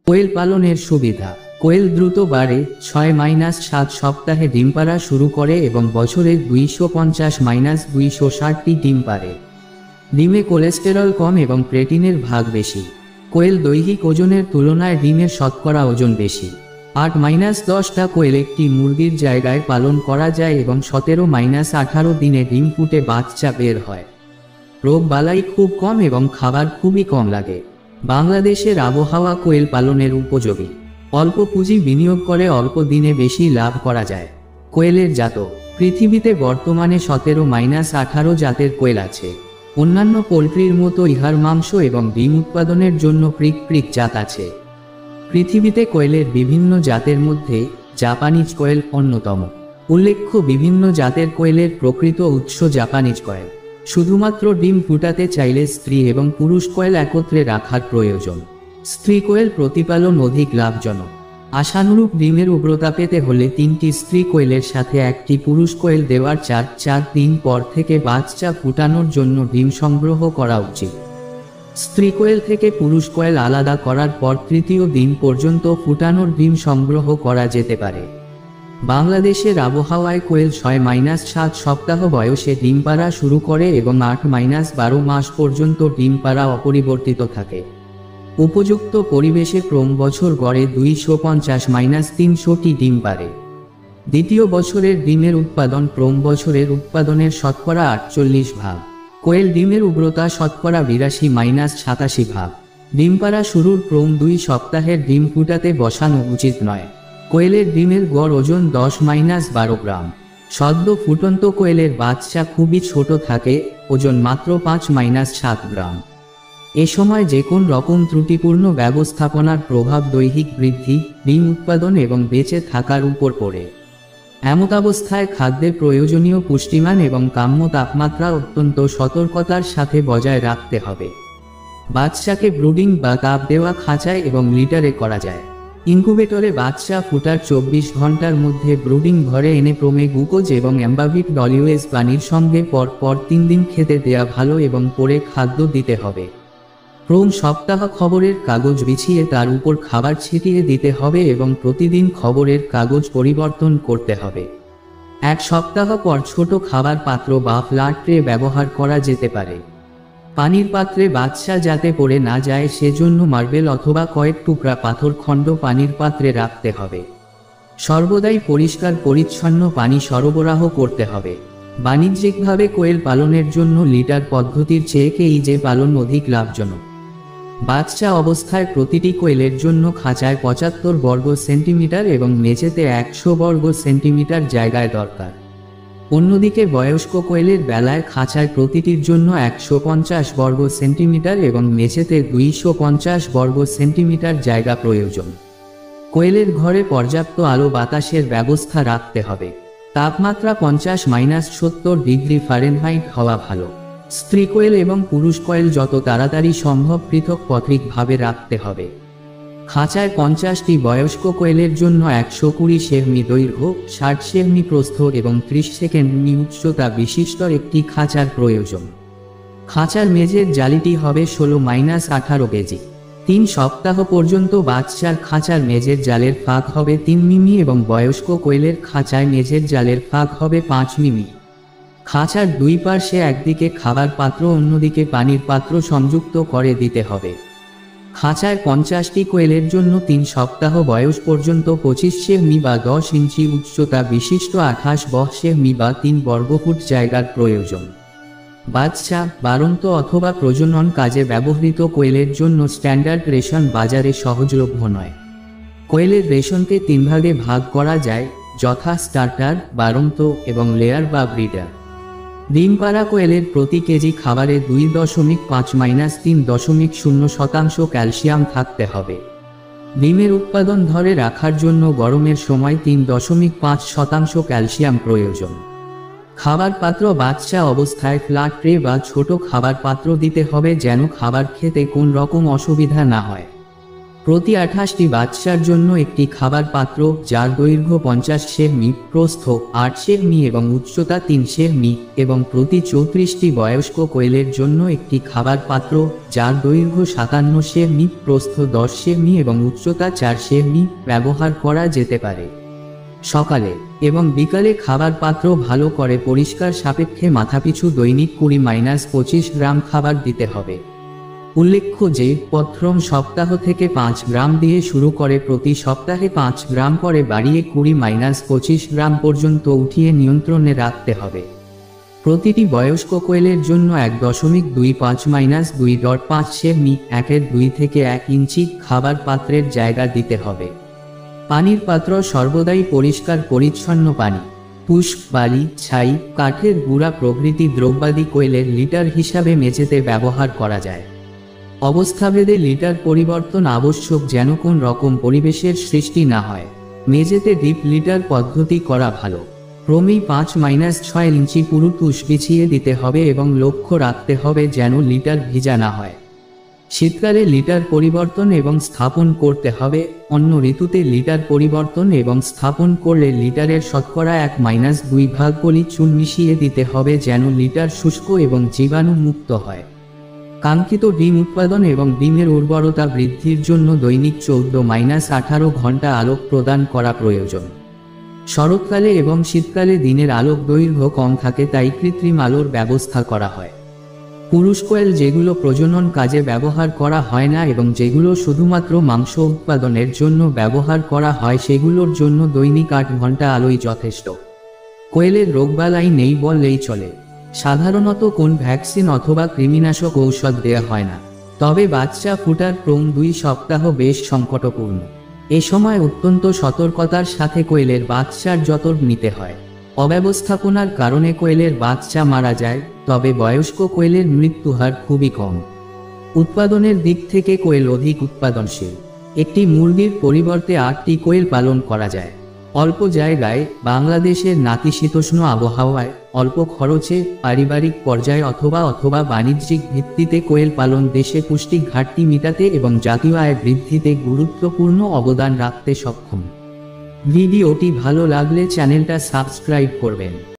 কোয়েল পালনের সুবিধা। কোয়েল দ্রুত বাড়ে, 6-7 সপ্তাহে ডিম পাড়া শুরু করে এবং বছরে 250-260টি ডিম পাড়ে। ডিমে কোলেস্টেরল কম এবং প্রোটিনের ভাগ বেশি। কোয়েল দৈহিক ওজনের তুলনায় ডিমের শতকরা ওজন বেশি। 8-10টা কোয়েল একটি মুরগির জায়গায় পালন করা যায় এবং 17-18 দিনে ডিম ফুটে বাচ্চা বের হয়। রোগ বালাই খুব কম এবং খাবার খুবই কম লাগে। বাংলাদেশের আবহাওয়া কোয়েল পালনের উপযোগী। অল্প পুঁজি বিনিয়োগ করে অল্প দিনে বেশি লাভ করা যায়। কোয়েলের জাত। পৃথিবীতে বর্তমানে 17-18 জাতের কোয়েল আছে। অন্যান্য পোলট্রির মতো ইহার মাংস এবং ডিম উৎপাদনের জন্য প্রিক জাত আছে। পৃথিবীতে কোয়েলের বিভিন্ন জাতের মধ্যে জাপানিজ কোয়েল অন্যতম। উল্লেখ্য, বিভিন্ন জাতের কোয়েলের প্রকৃত উৎস জাপানিজ কোয়েল। শুধুমাত্র ডিম ফুটাতে চাইলে স্ত্রী এবং পুরুষ কোয়েল একত্রে রাখার প্রয়োজন। স্ত্রী কোয়েল প্রতিপালন অধিক লাভজনক। আশানুরূপ ডিমের উগ্রতা পেতে হলে 3টি স্ত্রী কোয়েলের সাথে একটি পুরুষ কোয়েল দেওয়ার 4 দিন পর থেকে বাচ্চা ফুটানোর জন্য ডিম সংগ্রহ করা উচিত। স্ত্রী কোয়েল থেকে পুরুষ কোয়েল আলাদা করার পর 3য় দিন পর্যন্ত ফুটানোর ডিম সংগ্রহ করা যেতে পারে। বাংলাদেশের আবহাওয়ায় কোয়েল 6-7 সপ্তাহ বয়সে ডিম পাড়া শুরু করে এবং 8-12 মাস পর্যন্ত ডিম পাড়া অপরিবর্তিত থাকে। উপযুক্ত পরিবেশে ক্রম বছর গড়ে 250-300টি ডিম পাড়ে। দ্বিতীয় বছরের ডিমের উৎপাদন ক্রম বছরের উৎপাদনের শতকরা 48 ভাগ। কোয়েল ডিমের উগ্রতা শতকরা 82-87 ভাগ। ডিম পাড়া শুরুর ক্রম 2 সপ্তাহের ডিম ফুটাতে বসানো উচিত নয়। কোয়েলের ডিমের গড় ওজন 10-12 গ্রাম। সদ্য ফুটন্ত কোয়েলের বাচ্চা খুবই ছোট থাকে, ওজন মাত্র 5-7 গ্রাম। এ সময় যে কোন রকম ত্রুটিপূর্ণ ব্যবস্থাপনার প্রভাব দৈহিক বৃদ্ধি, ডিম উৎপাদন এবং বেঁচে থাকার উপর পড়ে। এমতাবস্থায় খাদ্যের প্রয়োজনীয় পুষ্টিমান এবং কাম্য তাপমাত্রা অত্যন্ত সতর্কতার সাথে বজায় রাখতে হবে। বাচ্চাকে ব্রুডিং বা তাপ দেওয়া খাঁচায় এবং লিটারে করা যায়। ইনকুবেটরে বাচ্চা ফুটার 24 ঘন্টার মধ্যে ব্রুডিং ঘরে এনে প্রমে গ্লুকোজ এবং অ্যাম্বাভিট ডলিউএস পানির সঙ্গে পর 3 দিন খেতে দেয়া ভালো এবং পরে খাদ্য দিতে হবে। প্রম সপ্তাহ খবরের কাগজ বিছিয়ে তার উপর খাবার ছিটিয়ে দিতে হবে এবং প্রতিদিন খবরের কাগজ পরিবর্তন করতে হবে। 1 সপ্তাহ পর ছোট খাবার পাত্র বা ফ্ল্যাট ট্রে ব্যবহার করা যেতে পারে। পানির পাত্রে বাচ্চা যাতে পড়ে না যায় সেজন্য মার্বেল অথবা কয়েক টুকরা পাথর খণ্ড পানির পাত্রে রাখতে হবে। সর্বদাই পরিষ্কার পরিচ্ছন্ন পানি সরবরাহ করতে হবে। বাণিজ্যিকভাবে কোয়েল পালনের জন্য লিটার পদ্ধতির চেয়ে কেইজে পালন অধিক লাভজনক। বাচ্চা অবস্থায় প্রতিটি কোয়েলের জন্য খাঁচায় 75 বর্গ সেন্টিমিটার এবং মেঝেতে 100 বর্গ সেন্টিমিটার জায়গায় দরকার। অন্যদিকে বয়স্ক কোয়েলের বেলায় খাঁচায় প্রতিটির জন্য 150 বর্গ সেন্টিমিটার এবং মেঝেতে 250 বর্গ সেন্টিমিটার জায়গা প্রয়োজন। কোয়েলের ঘরে পর্যাপ্ত আলো বাতাসের ব্যবস্থা রাখতে হবে। তাপমাত্রা 50-70 ডিগ্রি ফারেনহাইট হওয়া ভালো। স্ত্রী কোয়েল এবং পুরুষ কোয়েল যত তাড়াতাড়ি সম্ভব পৃথকভাবে রাখতে হবে। খাঁচায় 50টি বয়স্ক কোয়েলের জন্য 120 সেমি দৈর্ঘ্য, 60 সেমি প্রস্থ এবং 30 সেকেন্ড উচ্চতা বিশিষ্ট একটি খাঁচার প্রয়োজন। খাঁচার মেঝের জালিটি হবে 16-18 কেজি। 3 সপ্তাহ পর্যন্ত বাচ্চার খাঁচার মেঝের জালের ফাঁক হবে 3 মিমি এবং বয়স্ক কোয়েলের খাঁচায় মেঝের জালের ফাঁক হবে 5 মিমি। খাঁচার 2 পার্শ্বে একদিকে খাবার পাত্র অন্যদিকে পানির পাত্র সংযুক্ত করে দিতে হবে। খাঁচায় 50টি কোয়েলের জন্য 3 সপ্তাহ বয়স পর্যন্ত 25 সেমি বা 10 ইঞ্চি উচ্চতা বিশিষ্ট 28 সেমি বা 3 বর্গফুট জায়গার প্রয়োজন। বাচ্চা, বাড়ন্ত অথবা প্রজনন কাজে ব্যবহৃত কোয়েলের জন্য স্ট্যান্ডার্ড রেশন বাজারে সহজলভ্য নয়। কোয়েলের রেশনকে 3 ভাগে ভাগ করা যায়, যথা স্টার্টার, বাড়ন্ত এবং লেয়ার বা ব্রিডার। ডিম পাড়া কোয়েলের প্রতি কেজি খাবারে 2.5-3.0% ক্যালসিয়াম থাকতে হবে। ডিমের উৎপাদন ধরে রাখার জন্য গরমের সময় 3.5% ক্যালসিয়াম প্রয়োজন। খাবার পাত্র বাচ্চা অবস্থায় ফ্ল্যাট ট্রে বা ছোট খাবার পাত্র দিতে হবে যেন খাবার খেতে কোন রকম অসুবিধা না হয়। প্রতি 28টি বাচ্চার জন্য একটি খাবার পাত্র, যার দৈর্ঘ্য 50 সেমি, প্রস্থ 8 সেমি এবং উচ্চতা 3 সেমি, এবং প্রতি 34টি বয়স্ক কোয়েলের জন্য একটি খাবার পাত্র, যার দৈর্ঘ্য 57 সেমি, প্রস্থ 10 সেমি এবং উচ্চতা 4 সেমি, ব্যবহার করা যেতে পারে। সকালে এবং বিকালে খাবার পাত্র ভালো করে পরিষ্কার সাপেক্ষে মাথাপিছু দৈনিক 20-25 গ্রাম খাবার দিতে হবে। উল্লেখ্য যে প্রথম সপ্তাহ থেকে 5 গ্রাম দিয়ে শুরু করে প্রতি সপ্তাহে 5 গ্রাম করে বাড়িয়ে 20-25 গ্রাম পর্যন্ত উঠিয়ে নিয়ন্ত্রণে রাখতে হবে। প্রতিটি বয়স্ক কোয়েলের জন্য 1.25-2.5 সেমি, 1.2 থেকে 1 ইঞ্চি খাবার পাত্রের জায়গা দিতে হবে। পানির পাত্র সর্বদাই পরিষ্কার পরিচ্ছন্ন পানি, তুষ, বালি, ছাই, কাঠের গুঁড়া প্রভৃতি দ্রব্যাদি কোয়েলের লিটার হিসাবে মেঝেতে ব্যবহার করা যায়। অবস্থাভেদে লিটার পরিবর্তন আবশ্যক যেন কোন রকম পরিবেশের সৃষ্টি না হয়। মেঝেতে ডিপ লিটার পদ্ধতি করা ভালো। ক্রমেই 5-6 ইঞ্চি পুরু তুষ বিছিয়ে দিতে হবে এবং লক্ষ্য রাখতে হবে যেন লিটার ভিজা না হয়। শীতকালে লিটার পরিবর্তন এবং স্থাপন করতে হবে। অন্য ঋতুতে লিটার পরিবর্তন এবং স্থাপন করলে লিটারের শতকরা 1-2 ভাগ পলি চুন মিশিয়ে দিতে হবে যেন লিটার শুষ্ক এবং জীবাণু মুক্ত হয়। কাঙ্ক্ষিত ডিম উৎপাদন এবং ডিমের উর্বরতা বৃদ্ধির জন্য দৈনিক 14-18 ঘন্টা আলোক প্রদান করা প্রয়োজন। শরৎকালে এবং শীতকালে দিনের আলোক দৈর্ঘ্য কম থাকে, তাই কৃত্রিম আলোর ব্যবস্থা করা হয়। পুরুষ কোয়েল যেগুলো প্রজনন কাজে ব্যবহার করা হয় না এবং যেগুলো শুধুমাত্র মাংস উৎপাদনের জন্য ব্যবহার করা হয়, সেগুলোর জন্য দৈনিক 8 ঘন্টা আলোই যথেষ্ট। কোয়েলের রোগবালাই নেই বললেই চলে। সাধারণত কোন ভ্যাকসিন অথবা কৃমিনাশক ঔষধ দেওয়া হয় না, তবে বাচ্চা ফুটার প্রথম 2 সপ্তাহ বেশ সংকটপূর্ণ। এ সময় অত্যন্ত সতর্কতার সাথে কোয়েলের বাচ্চার যত্ন নিতে হয়। অব্যবস্থাপনার কারণে কোয়েলের বাচ্চা মারা যায়, তবে বয়স্ক কোয়েলের মৃত্যুহার খুবই কম। উৎপাদনের দিক থেকে কোয়েল অধিক উৎপাদনশীল। একটি মুরগির পরিবর্তে 8টি কোয়েল পালন করা যায়। অল্প জায়গায়, বাংলাদেশের নাতিশীতোষ্ণ আবহাওয়ায়, অল্প খরচে, পারিবারিক পর্যায়ে অথবা বাণিজ্যিক ভিত্তিতে কোয়েল পালন দেশে পুষ্টি ঘাটতি মেটাতে এবং জাতীয় আয় বৃদ্ধিতে গুরুত্বপূর্ণ অবদান রাখতে সক্ষম। ভিডিওটি ভালো লাগলে চ্যানেলটা সাবস্ক্রাইব করবেন।